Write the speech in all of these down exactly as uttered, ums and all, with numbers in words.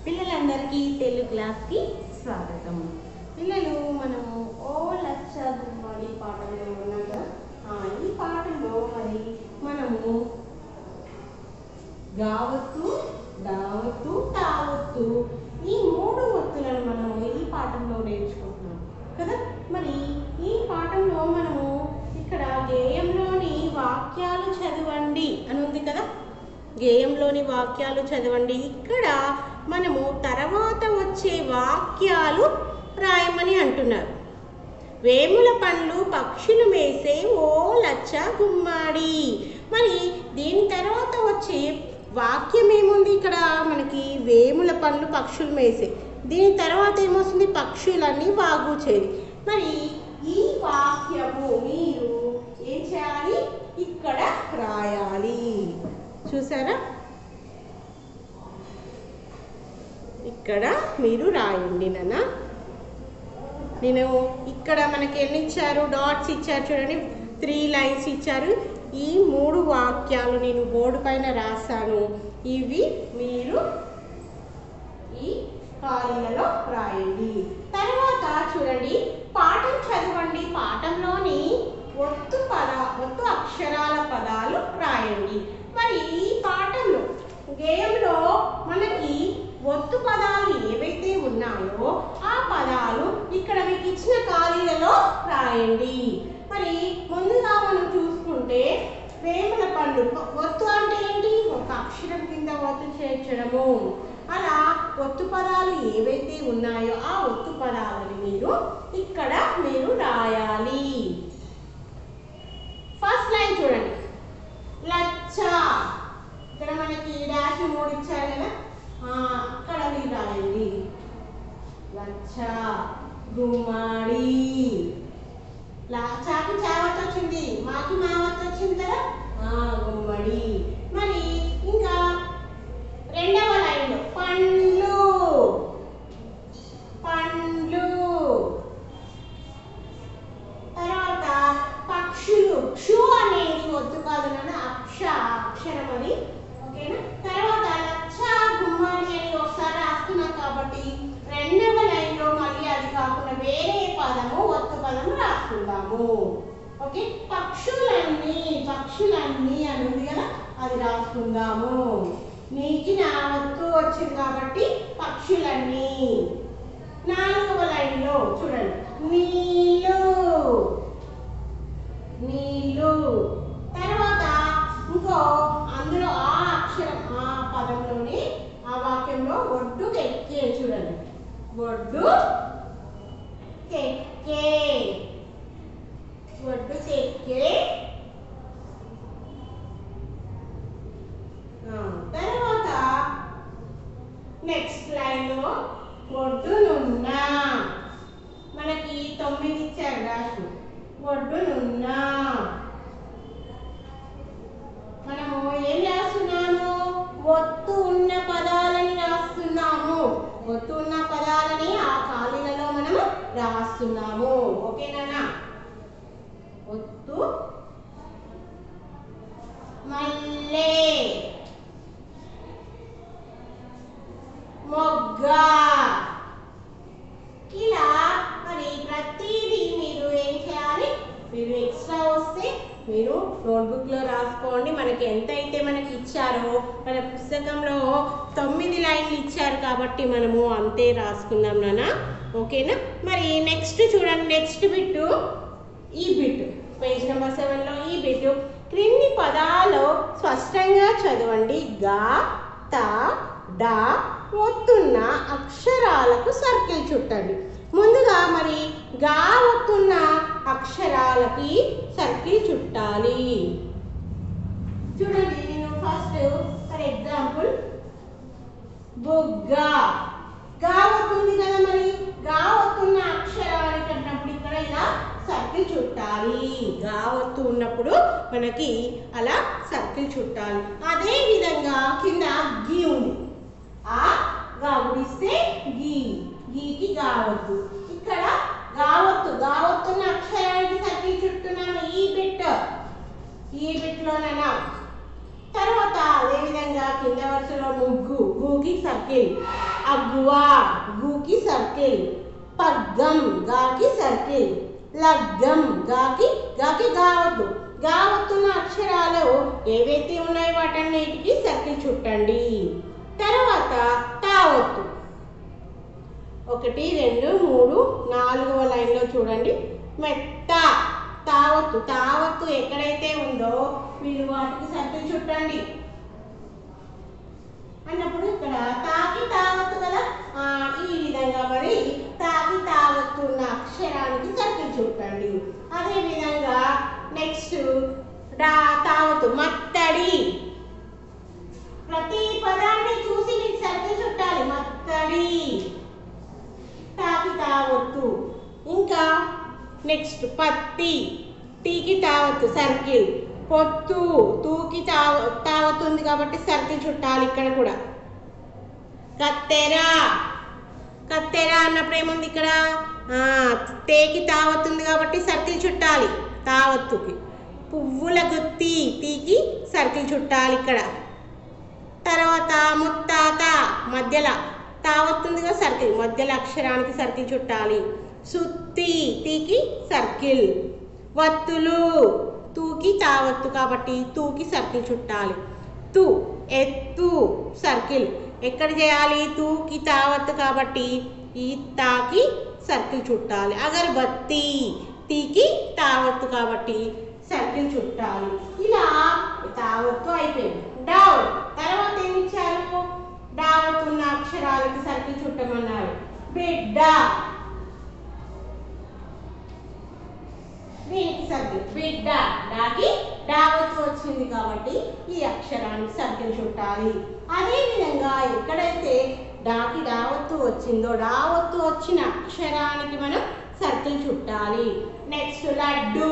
పిల్లలందరికీ తెలుగు క్లాస్కి స్వాగతం. పిల్లలు మనము ఓ లచ్చ గుమ్మడి పాటలో ఉన్నాం కదా. ఈ పాటలో మరి మనము గావత్తు, దావత్తు, తావత్తు ఈ మూడు ఒత్తులను మనము ఈ పాఠంలో నేర్చుకుంటున్నాం కదా. మరి ఈ పాఠంలో మనము ఇక్కడ గేయంలోని వాక్యాలు చదవండి అని ఉంది కదా. గేయంలోని వాక్యాలు చదవండి. ఇక్కడ మనము తర్వాత వచ్చే వాక్యాలు రాయమని అంటున్నారు. వేముల పండ్లు పక్షులు మేసే ఓ లచ్చ గుమ్మాడి. మరి దీని తర్వాత వచ్చే వాక్యం ఏముంది? ఇక్కడ మనకి వేముల పండ్లు పక్షులు మేసే. దీని తర్వాత ఏమొస్తుంది? పక్షులన్నీ వాగుచేది. మరి ఈ వాక్యము మీరు ఏం చేయాలి? ఇక్కడ రాయాలి. చూసారా? ఇక్కడ మీరు రాయండి నాన్న. నేను ఇక్కడ మనకి ఎన్ని ఇచ్చారు? డాట్స్ ఇచ్చారు చూడండి. త్రీ లైన్స్ ఇచ్చారు. ఈ మూడు వాక్యాలు నేను బోర్డు పైన రాశాను. ఇవి మీరు ఈ ఖాళీలలో రాయండి. తర్వాత చూడండి, పాఠం చదవండి. పాఠంలోని ఒత్తు పద ఒత్తు అక్షరాల పదాలు రాయండి. మరి ఈ పాఠంలో గేయంలో మనకి ఒత్తు పదాలు ఏవైతే ఉన్నాయో ఆ పదాలు ఇక్కడ మీకు ఇచ్చిన ఖాళీలలో రాయండి. మరి ముందుగా మనం చూసుకుంటే వేముల పండు ఒత్తు అంటే ఏంటి? ఒక అక్షరం కింద ఒత్తు చేర్చడము. అలా ఒత్తు పదాలు ఏవైతే ఉన్నాయో ఆ ఒత్తు పదాలని మీరు ఇక్కడ మీరు రాయాలి. ఫస్ట్ లైన్ చూడండి, లచ్చ. ఇక్కడ మనకి డాష్ మూడు ఇచ్చారు కదా, అక్కడ మీరు రాయండి. లచ్చ గుమ్మడి. లచ్చకి చావత్ వచ్చింది, మాకి మావత్ వచ్చింది కదా, గుమ్మడి. మరి ఇంకా రెండవ లైన్లో పండ్లు పండ్లు. తర్వాత పక్షులు. క్షు అనేది వద్దు కాదు నాన్న, అక్ష అక్షరం అది. ఓకేనా? తర్వాత లచ్చ గుమ్మడి అని ఒకసారి రాస్తున్నాం కాబట్టి రెండవ లైన్లో మళ్ళీ అది కాకుండా వేరే పదము ఒత్తు పదము రాసుకుందాము. ఓకే? పక్షులన్నీ పక్షులన్నీ అని ఉంది కదా, అది రాసుకుందాము. నీకి నా ఒత్తు వచ్చింది కాబట్టి పక్షులన్నీ. నాలుగవ లైన్లో చూడండి, నీళ్ళు నీళ్ళు. తర్వాత ఇంకో అందులో ఆ అక్షరం ఆ పదంలోని ఆ వాక్యంలో ఒడ్డు కెక్కే. చూడండి, ఒడ్డు కెక్కే ఒడ్డు కెక్కే. తర్వాత నెక్స్ట్ లైన్ లో ఒడ్డునున్నా. మనకి తొమ్మిది ఇచ్చారు రాసు. ఒడ్డునున్నా మనము ఏం రాస్తున్నాము? ఒత్తు ఉన్న పదాలని రాస్తున్నాము. ఒత్తు ఉన్న పదాలని ఆ ఖాళీలలో మనము రాస్తున్నాము. ఓకేనా? ఒత్తు మల్లె, మొగ్గ. ఇలా మరి ప్రతిదీ మీరు ఏం చేయాలి? మీరు ఎక్స్ట్రా వస్తే మీరు నోట్బుక్లో రాసుకోండి. మనకి ఎంత అయితే మనకి ఇచ్చారో, మన పుస్తకంలో తొమ్మిది లైన్లు ఇచ్చారు కాబట్టి మనము అంతే రాసుకుందాం నాన్న. ఓకేనా? మరి నెక్స్ట్ చూడండి, నెక్స్ట్ బిట్టు ఈ బిట్టు పేజ్ నెంబర్ సెవెన్లో ఈ బిట్టు. క్రింది పదాలు స్పష్టంగా చదవండి. గా, త, డా ఒత్తున్న అక్షరాలకు సర్కిల్ చుట్టండి. ముందుగా మరి గా ఒత్తున్న అక్షరాలకి సర్కిల్ చుట్టాలి. చూడండి, నేను ఫస్ట్ ఫర్ ఎగ్జాంపుల్ బుగ్గ. గా ఒత్తుంది కదా, మరి గా ఒత్తున్న అక్షరాలకి అన్నప్పుడు ఇక్కడ ఇలా సర్కిల్ చుట్టాలి. గా ఒత్తు ఉన్నప్పుడు మనకి అలా సర్కిల్ చుట్టాలి. అదే విధంగా కింద గీ ఉంది. ఆ గా ఉడిస్తే గీ, గీకి గావత్తు. ఇక్కడ గావత్తు గావత్తున్న అక్షరానికి సర్కిల్ చుట్టున్నాము. ఈ బిట్ ఈ బిట్లోనైనా. తర్వాత అదే విధంగా కింద వరుసలో ముగ్గు, గూకి గూకి సర్కిల్. అగ్వా గూకి సర్కిల్. పగ్గం గాకి సర్కిల్. లగ్గం గాకి గాకి గావత్తు. గావత్తున్న అక్షరాలు ఏవైతే ఉన్నాయో వాటన్నిటికీ సర్కిల్ చుట్టండి. తర్వాత తావత్తు ఒకటి రెండు మూడు నాలుగవ లైన్లో చూడండి. మెత్త తావత్తు. తావత్తు ఎక్కడైతే ఉందో మీరు వాటికి సర్కిల్ చుట్టండి అన్నప్పుడు ఇక్కడ తాకి తావత్తు కదా, ఈ విధంగా మరి తాకి తావత్తు ఉన్న అక్షరానికి సర్కిల్ చుట్టండి. అదే విధంగా నెక్స్ట్ డా తావత్తు మత్తడి. ప్రతి పదాన్ని చూసి మీకు సర్కిల్ చుట్టాలి. మత్తడి తాకి తావత్తు. ఇంకా నెక్స్ట్ పత్తి టీకి తావత్తు సర్కిల్. పొత్తు తూకి తావ తావత్తు ఉంది కాబట్టి సర్కిల్ చుట్టాలి ఇక్కడ కూడా. కత్తెర కత్తెర అన్నప్పుడు ఏముంది ఇక్కడ తేకి తావత్తు ఉంది కాబట్టి సర్కిల్ చుట్టాలి తావత్తుకి. పువ్వుల గుత్తి తీకి సర్కిల్ చుట్టాలి ఇక్కడ. తర్వాత ముత్తాత మధ్యలో తావత్తుందిగా సర్కిల్, మధ్యలో అక్షరానికి సర్కిల్ చుట్టాలి. సుత్తి తీకి సర్కిల్. వత్తులు తూకి తావత్తు కాబట్టి తూకి సర్కిల్ చుట్టాలి. తు ఎత్తు సర్కిల్ ఎక్కడ చేయాలి? తూకి తావత్తు కాబట్టి ఈ తాకి సర్కిల్ చుట్టాలి. అగరబత్తి తీకి తావత్తు కాబట్టి సర్కిల్ చుట్టాలి. ఇలా తావత్తు అయిపోయింది. డావ్ తర్వాత ఏమి ఇచ్చారు? డావత్తు ఉన్న అక్షరాలకి సర్కిల్ చుట్టమన్నారు. బిడ్డ దీనికి సర్కిల్. బిడ్డ డాకి డావత్తు వచ్చింది కాబట్టి ఈ అక్షరానికి సర్కిల్ చుట్టాలి. అదే విధంగా ఎక్కడైతే డాకి డావత్తు వచ్చిందో డావత్తు వచ్చిన అక్షరానికి మనం సర్కిల్ చుట్టాలి. నెక్స్ట్ లడ్డు.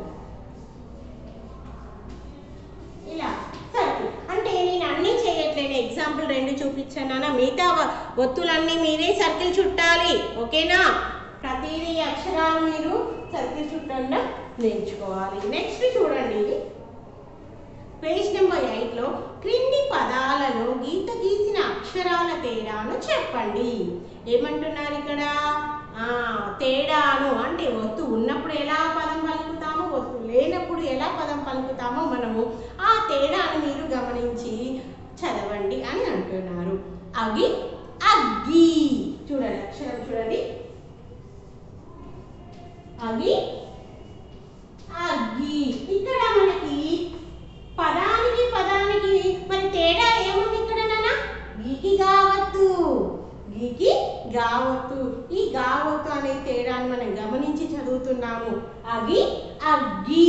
ఇలా సర్కిల్ అంటే నేను అన్నీ చేయట్లేను, ఎగ్జాంపుల్ రెండు చూపించాను. మిగతా ఒత్తులన్నీ మీరే సర్కిల్ చుట్టాలి. ఓకేనా? ప్రతిదీ అక్షరాలు మీరు సర్కిల్ చుట్టండి నేర్చుకోవాలి. నెక్స్ట్ చూడండి పేజ్ నెంబర్ ఎయిట్లో క్రింది పదాలలో గీత గీసిన అక్షరాల తేడాను చెప్పండి. ఏమంటున్నారు ఇక్కడ? తేడాను అంటే ఒత్తు ఉన్నప్పుడు ఎలా పదం పలుకుతామో, ఒత్తు లేనప్పుడు ఎలా పదం పలుకుతామో మనము ఆ తేడాను మీరు గమనించి చదవండి అని అంటున్నారు. అగి అగ్గి చూడండి, అక్షరం చూడండి. అగి అగ్గి. ఇక్కడ మనకి పదానికి పదానికి మరి తేడా ఏముంది ఇక్కడ నాన్న? గీకి గావత్తు గీకి గావత్తు. ఈ గావత్తు అనే తేడాన్ని మనం గమనించి చదువుతున్నాము. అగి అగ్గి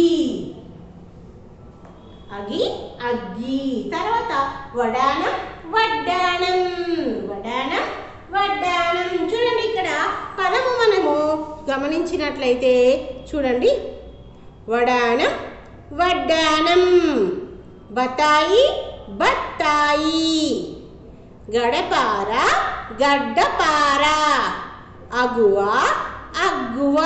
అగి అగ్గి. తర్వాత వడానం వడ్డానం వడానం వడ్డానం. చూడండి ఇక్కడ పదము మనము గమనించినట్లయితే చూడండి. వడానం వడ్డానం. బతాయి బత్తాయి. గడపార గడ్డపార. అగువ అగ్గువ.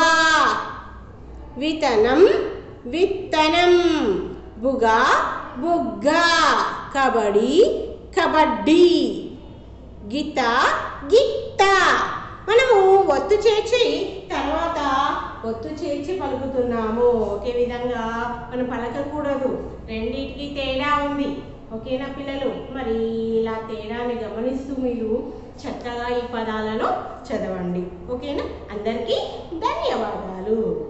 వితనం విత్తనం. బుగ బుగ్గ. కబడ్డీ కబడ్డీ. గీత గిత్త. మనము ఒత్తు చేర్చి తర్వాత ఒత్తు చేర్చి పలుకుతున్నాము. ఒకే విధంగా మనం పలకకూడదు, రెండింటికి తేడా ఉంది. ఓకేనా పిల్లలు? మరి ఇలా తేడాన్ని గమనిస్తూ మీరు చక్కగా ఈ పదాలను చదవండి. ఓకేనా? అందరికీ ధన్యవాదాలు.